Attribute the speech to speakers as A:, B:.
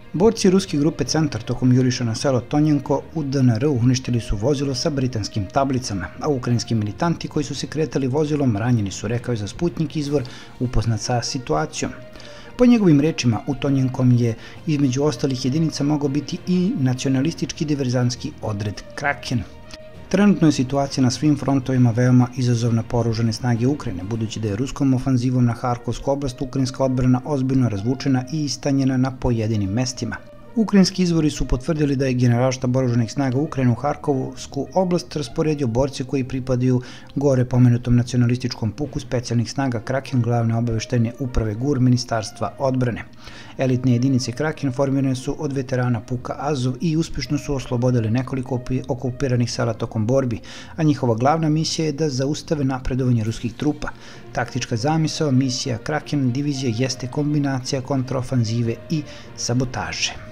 A: Borci ruske grupe Centar tokom juriša na selo Tonjenko u DNR uništili su vozilo sa britanskim tablicama, a ukrajinski militanti koji su se kretali vozilom ranjeni su, rekao je za Sputnik izvor upoznat sa situacijom. Po njegovim rečima, u Tonjenkom je između ostalih jedinica mogao biti i nacionalistički diverzantski odred Kraken. Trenutno je situacija na svim frontovima veoma izazovna po oružane snage Ukrajine, budući da je ruskom ofanzivom na Harkovsku oblast ukrajinska odbrana ozbiljno razvučena i istanjena na pojedinim mestima. Ukrajinski izvori su potvrdili da je Generalštab oružanih snaga Ukrajine u Harkovsku oblast rasporedio borci koji pripadaju gore pomenutom nacionalističkom puku specijalnih snaga Kraken glavne obaveštajne uprave GUR Ministarstva odbrane. Elitne jedinice Kraken formirane su od veterana puka Azov i uspešno su oslobodili nekoliko okupiranih sela tokom borbi, a njihova glavna misija je da zaustave napredovanje ruskih trupa. Taktička zamisao misija Kraken divizije jeste kombinacija kontraofanzive i sabotaže.